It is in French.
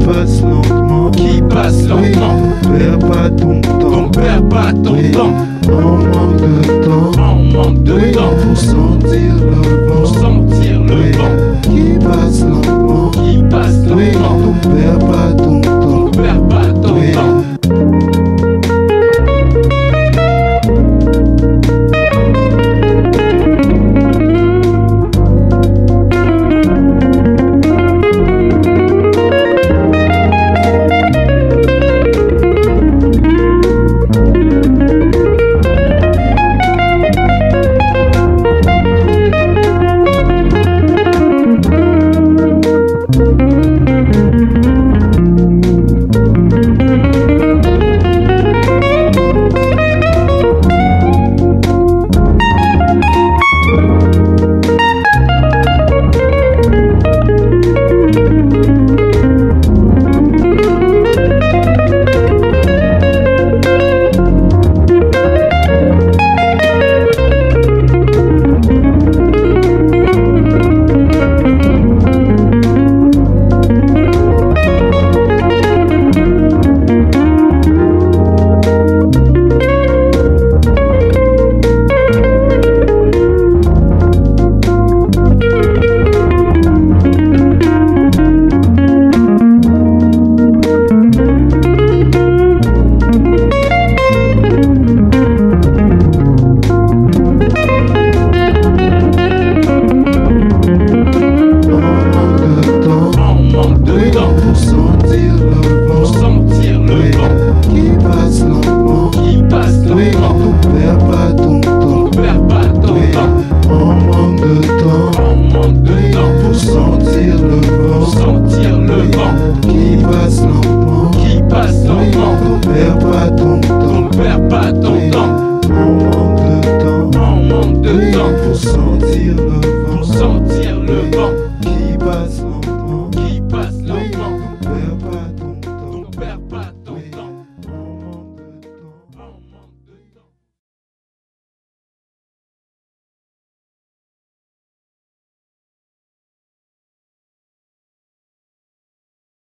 passe lentement, qui passe lentement. perds pas ton temps, Donc perds pas ton temps. on manque de temps, On manque de temps pour sentir le pour vent, sentir le vent qui passe lentement, qui passe lentement.